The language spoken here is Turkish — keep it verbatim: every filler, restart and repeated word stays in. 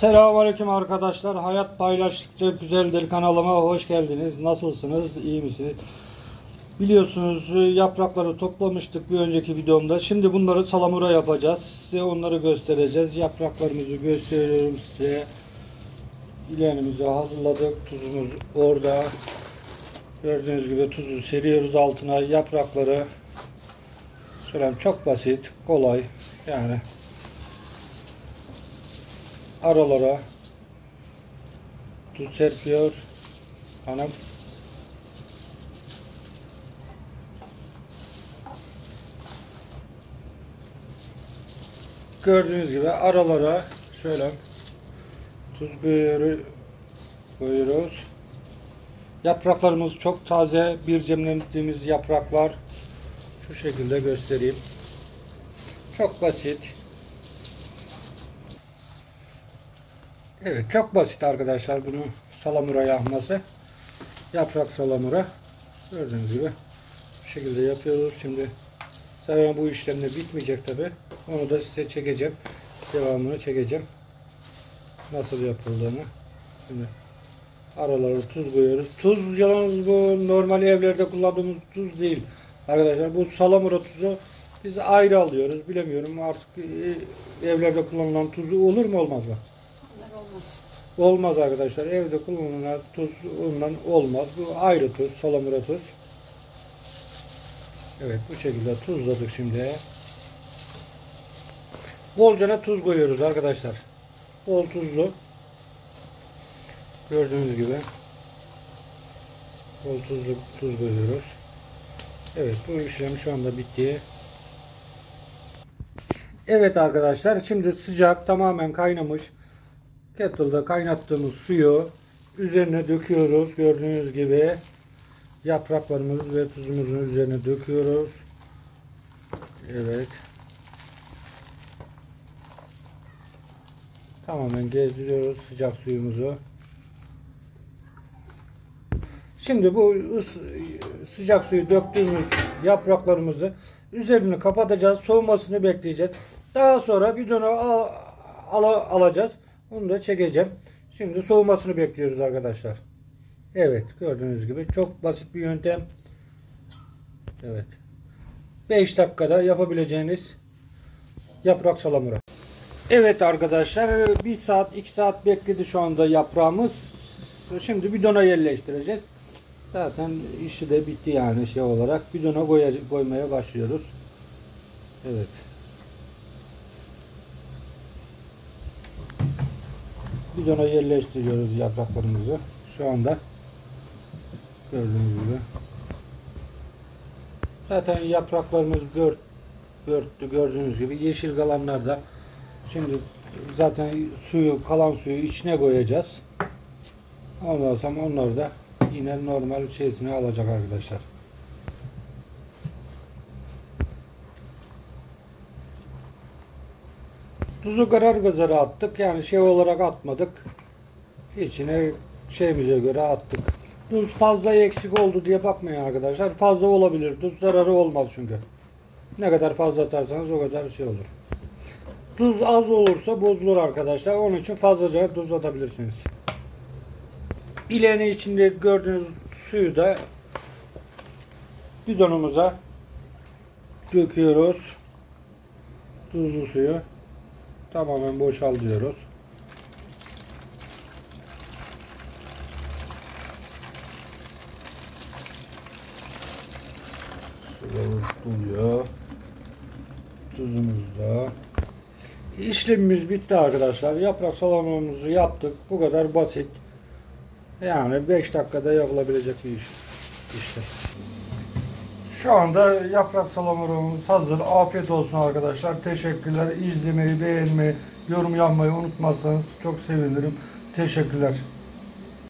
Selamünaleyküm arkadaşlar. Hayat paylaştıkça güzeldir kanalıma hoş geldiniz. Nasılsınız? İyi misiniz? Biliyorsunuz yaprakları toplamıştık bir önceki videomda. Şimdi bunları salamura yapacağız. Size onları göstereceğiz. Yapraklarımızı gösteriyorum size. İleğimizi hazırladık. Tuzumuz orada. Gördüğünüz gibi tuzu seriyoruz altına. Yaprakları söyleyeyim çok basit, kolay. Yani aralara tuz serpiyor hanım. Gördüğünüz gibi aralara şöyle tuz koyuyoruz. Yapraklarımız çok taze, bir cemlendiğimiz yapraklar. Şu şekilde göstereyim. Çok basit. Evet, çok basit arkadaşlar bunu salamura yapması. Yaprak salamura. Gördüğünüz gibi bu şekilde yapıyoruz. Şimdi zaten bu işlemde bitmeyecek tabi. Onu da size çekeceğim. Devamını çekeceğim. Nasıl yapıldığını. Şimdi aralara tuz koyuyoruz. Tuz yalnız bu normal evlerde kullandığımız tuz değil. Arkadaşlar bu salamura tuzu biz ayrı alıyoruz. Bilemiyorum artık evlerde kullanılan tuzu olur mu olmaz mı? Olmaz. Olmaz arkadaşlar. Evde kullanılan tuz ondan olmaz. Bu ayrı tuz. Salamura tuz. Evet bu şekilde tuzladık şimdi. Bolcana tuz koyuyoruz arkadaşlar. Bol tuzlu. Gördüğünüz gibi. Bol tuzlu tuz koyuyoruz. Evet bu işlem şu anda bitti. Evet arkadaşlar şimdi sıcak tamamen kaynamış. Kettle'da kaynattığımız suyu üzerine döküyoruz. Gördüğünüz gibi yapraklarımız ve tuzumuzun üzerine döküyoruz. Evet. Tamamen gezdiriyoruz sıcak suyumuzu. Şimdi bu sıcak suyu döktüğümüz yapraklarımızı üzerini kapatacağız. Soğumasını bekleyeceğiz. Daha sonra bidona al, al, alacağız. Onu da çekeceğim. Şimdi soğumasını bekliyoruz arkadaşlar. Evet gördüğünüz gibi çok basit bir yöntem. Evet. beş dakikada yapabileceğiniz yaprak salamura. Evet arkadaşlar bir saat iki saat bekledi şu anda yaprağımız. Şimdi bidona yerleştireceğiz. Zaten işi de bitti yani şey olarak. Bidona koymaya başlıyoruz. Evet. Bidona yerleştiriyoruz yapraklarımızı. Şu anda gördüğünüz gibi. Zaten yapraklarımız bört, börttü gördüğünüz gibi. Yeşil kalanlar da şimdi zaten suyu kalan suyu içine koyacağız. Ondan sonra onları da yine normal şeysine alacak arkadaşlar. Tuzu karar kazara attık. Yani şey olarak atmadık. İçine şeyimize göre attık. Tuz fazla eksik oldu diye bakmayın arkadaşlar. Fazla olabilir. Tuz zararı olmaz çünkü. Ne kadar fazla atarsanız o kadar şey olur. Tuz az olursa bozulur arkadaşlar. Onun için fazlaca tuz atabilirsiniz. İleğinin içinde gördüğünüz suyu da bidonumuza döküyoruz. Tuzlu suyu tamamen boşaltıyoruz. Suyumuz doluyor. Tuzumuz da. İşlemimiz bitti arkadaşlar. Yaprak salamamızı yaptık. Bu kadar basit. Yani beş dakikada yapılabilecek bir iş. İşte. Şu anda yaprak salamurumuz hazır. Afiyet olsun arkadaşlar. Teşekkürler. İzlemeyi, beğenmeyi, yorum yapmayı unutmazsanız çok sevinirim. Teşekkürler.